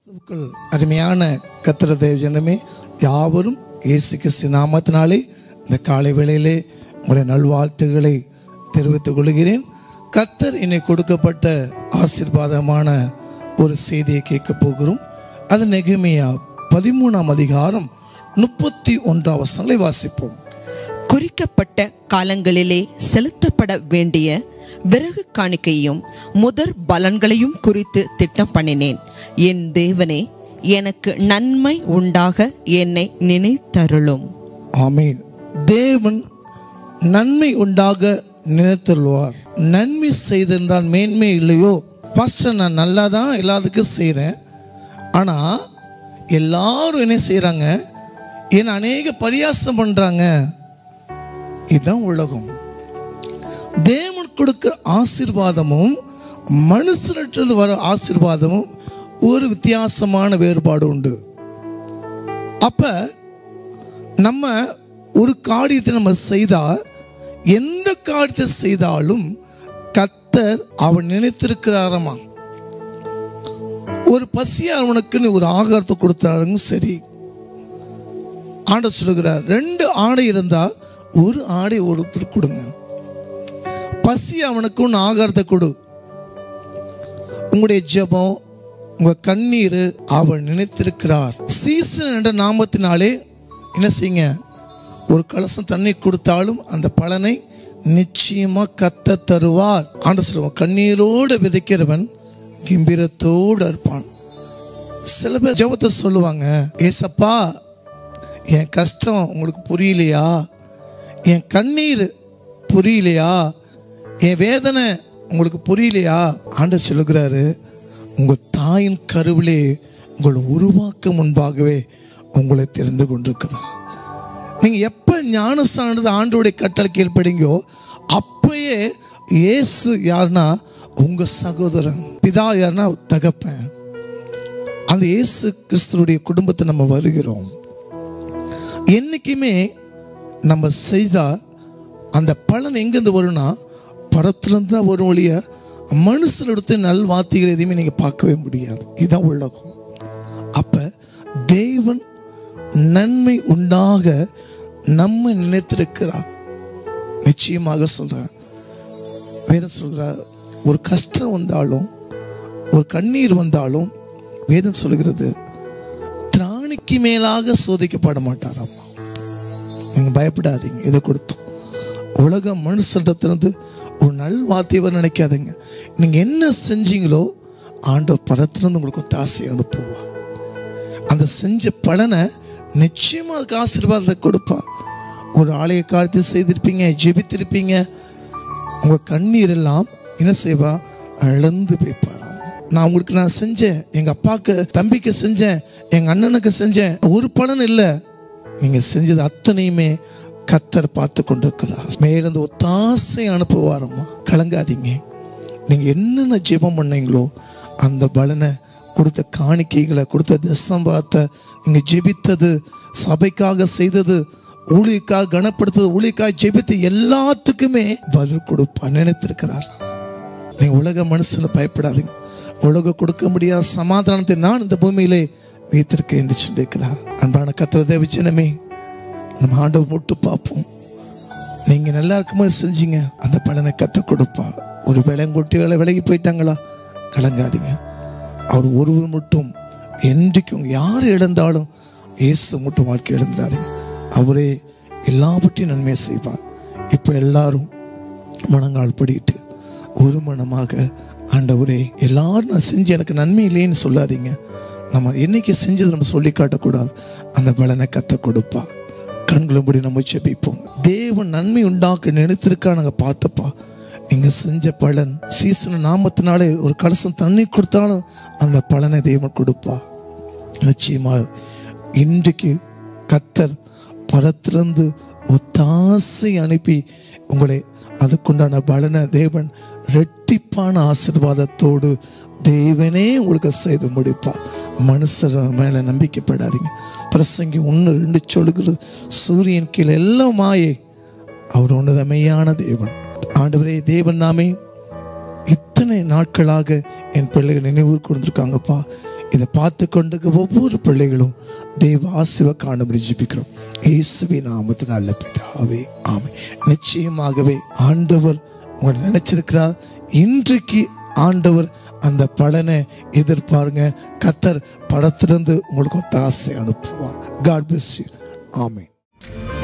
கிறிஸ்துவுக்குள் அருமையான கர்த்தர் தேவ ஜனமே யாவரும் இயேசு கிறிஸ்து நாமத்தினாலே இந்த காலை வேளையிலே உங்களை நல்வாழ்த்துக்களை தெரிவித்துக் கொள்கிறேன். கர்த்தர் என்னை கொடுக்கப்பட்ட ஆசீர்வாதமான ஒரு செய்தியை கேட்க போகிறோம். அது நெகேமியா 13ஆம் அதிகாரம் 31ஆம் வசனங்களை வாசிப்போம். குறிக்கப்பட்ட காலங்களிலே செலுத்தப்பட வேண்டிய விறகு காணிக்கையும் முதற் பலன்களையும் குறித்து திட்டம் பண்ணினேன். என் தேவனே, எனக்கு நன்மை உண்டாக என்னை நினைத்தருளும். ஆமென். தேவன் நன்மை உண்டாக நினைத்தருள்வார். நன்மை செய்திருந்தால் மேன்மை இல்லையோ? பாஸ்டர், நான் நல்லா தான் எல்லாத்துக்கும் செய்கிறேன், ஆனால் எல்லாரும் என்ன செய்கிறாங்க, என்னை அநேக பரியாசம் பண்ணுறாங்க. இதுதான் உலகம். தேவன் கொடுக்கிற ஆசீர்வாதமும் மனுஷனிட்டு வர ஆசீர்வாதமும் ஒரு வித்தியாசமான வேறுபாடு உண்டு. அப்ப நம்ம ஒரு காரியத்தை நம்ம செய்தால், எந்த காரியத்தை செய்தாலும் கர்த்தர் அவன் நினைத்திருக்கிறாரமா. ஒரு பசியாளனுக்கு ஒரு ஆகாரத்தை கொடுத்தாலும் சரி, ஆண்டவர் சொல்லுகிறார், 2 ஆடை இருந்தால் ஒரு ஆடை ஒருத்தர் கொடுங்க. பசி அவனுக்கு ஒன்று ஆகாரத்தை கொடு. உங்களுடைய ஜெபம், உங்க கண்ணீர் அவன் நினைத்திருக்கிறார். சீசன் என்ற நாமத்தினாலே என்ன செய்யுங்க, ஒரு கலசம் தண்ணி கொடுத்தாலும் அந்த பலனை நிச்சயமா கர்த்தர் தருவார். ஆண்டவர் சொல்லுவான், கண்ணீரோடு விதைக்கிறவன் கம்பீரத்தோடு இருப்பான். சில பேர் ஜெபத்தை சொல்லுவாங்க, ஏசப்பா என் கஷ்டம் உங்களுக்கு புரியலையா, என் கண்ணீர் புரியலையா, என் வேதனை உங்களுக்கு புரியலையா? ஆண்டவர் சொல்லுகிறாரு, உங்கள் தாயின் கருவிலே உங்களை உருவாக்க முன்பாகவே உங்களை தெரிந்து கொண்டிருக்கிறார். நீங்கள் எப்போ ஞானஸ்தானது ஆண்டோடைய கட்டளை கீழ்ப்படிங்கோ, அப்பயே இயேசு யாருன்னா உங்கள் சகோதரன், பிதா யாருன்னா தகப்பன். அந்த இயேசு கிறிஸ்துடைய குடும்பத்தை நம்ம வருகிறோம். என்றைக்குமே நம்ம செய்தால் அந்த பலன் எங்கேருந்து வரும்னா பரத்துலேருந்து தான் வரும் ஒழிய மனுஷனடுத்து நல்வார்த்தைகள் எதையுமே நீங்கள் பார்க்கவே முடியாது. இதுதான் உலகம். அப்போ தேவன் நன்மை உண்டாக நம்ம நினைத்திருக்கிறார். நிச்சயமாக சொல்கிறார், வேதம் சொல்கிறார், ஒரு கஷ்டம் வந்தாலும் ஒரு கண்ணீர் வந்தாலும் வேதம் சொல்கிறது, திராணிக்கு மேலாக சோதிக்கப்பட மாட்டாராம். நீங்கள் பயப்படாதீங்க. இதை கொடுத்தோம். உலக மனுஷத்திலிருந்து ஒரு நல் வார்த்தையை நினைக்காதீங்க. நீங்கள் என்ன செஞ்சீங்களோ ஆண்டவர் பரத்திலிருந்து உங்களுக்கு ஒரு தாசையை அனுப்புவா. அந்த செஞ்ச பலனை நிச்சயமாக அதுக்கு ஆசீர்வாதத்தை கொடுப்பா. ஒரு ஆலய காரியத்தை செய்திருப்பீங்க, ஜெபித்திருப்பீங்க, உங்கள் கண்ணீர் எல்லாம் என்ன செய்வா, இழந்து போய்ப்பாராம். நான் செஞ்சேன், எங்கள் அப்பாவுக்கு தம்பிக்கு செஞ்சேன், எங்கள் அண்ணனுக்கு செஞ்சேன், ஒரு பலன் இல்லை. நீங்கள் செஞ்சது அத்தனையுமே கர்த்தர் பார்த்து கொண்டிருக்கிறார். மேலிருந்து ஒத்தாசை அனுப்புவாரம்மா. கலங்காதீங்க. நீங்கள் என்னென்ன ஜெபம் பண்ணீங்களோ அந்த பலனை, கொடுத்த காணிக்கைகளை, கொடுத்த தசம்பாத்தை, நீங்கள் ஜெபித்தது, சபைக்காக செய்தது, ஊழியக்காக கனப்படுத்தது, ஊழியக்காக ஜெபித்து எல்லாத்துக்குமே பதில் கொடுப்பா நினைத்திருக்கிறார். நீங்கள் உலக மனுஷனை பயப்படாதீங்க. உலக கொடுக்க முடியாத சமாதானத்தை நான் இந்த பூமியிலே வைத்திருக்கேன் என்று சொல்லியிருக்கிறார். அன்பான கர்த்தர் தேவ ஜனமே, நம்ம ஆண்டவர் முட்டு பார்ப்போம். நீங்கள் நல்லா இருக்கும்போது செஞ்சீங்க, அந்த பலனை கற்றுக் கொடுப்பா. ஒரு விலங்குட்டிகளை விலகி போயிட்டாங்களா, கலங்காதீங்க. அவர் ஒருவர் மட்டும் என்றைக்கும் யார் இழந்தாலும் இயேசு மட்டும் வாழ்க்கை இழந்துடாதீங்க. அவரே எல்லாவற்றையும் நன்மையை செய்வார். இப்போ எல்லாரும் மனங்கால் படிட்டு ஒரு மனமாக, ஆண்டவரே எல்லாரும் நான் செஞ்சு எனக்கு நன்மை இல்லைன்னு சொல்லாதீங்க. நம்ம என்னைக்கு செஞ்சது நம்ம சொல்லி காட்டக்கூடாது. அந்த பலனை கற்றுக் கொடுப்பா. கண்களும்படி நம்ம ஜெபிப்போம். தேவன் நன்மை உண்டாக்க நினைத்திருக்கா நாங்கள் பார்த்தப்பா. நீங்கள் செஞ்ச பலன் சீசன நாமத்தினாலே ஒரு கலசம் தண்ணி கொடுத்தாலும் அந்த பலனை தேவன் கொடுப்பா. நிச்சயமாக இன்றைக்கு கர்த்தர் பரத்திலிருந்து ஒத்தாசை அனுப்பி உங்களை அதுக்குண்டான பலனை தேவன் இரட்டிப்பான ஆசீர்வாதத்தோடு தேவனே உங்களுக்கு செய்து முடிப்பா. மனுஷர் மேலே நம்பிக்கைப்படாதீங்க. பிரசங்கி 1:2 சொல்லுகிறது, சூரியன் கீழே எல்லாம் மாயை, அவர் உன்னதமையான தேவன். ஆண்டவரே, தேவன் நாமே இத்தனை நாட்களாக என் பிள்ளைகள் நினைவு கொண்டிருக்காங்கப்பா. இதை பார்த்து கொண்டு ஒவ்வொரு பிள்ளைகளும் தெய்வ ஆசீர்வாதத்தை காணும்படி ஜெபிக்கிறோம். இயேசுவின் நாமத்தில் நல்ல பிதாவே, ஆமென். நிச்சயமாகவே ஆண்டவர் உங்களை நினைச்சிருக்கிறார். இன்றைக்கு ஆண்டவர் அந்த பலனை எதிர்பாருங்க. கர்த்தர் படத்திலிருந்து உங்களுக்கு ஒத்தாசை அனுப்புவார். God bless you. ஆமென்.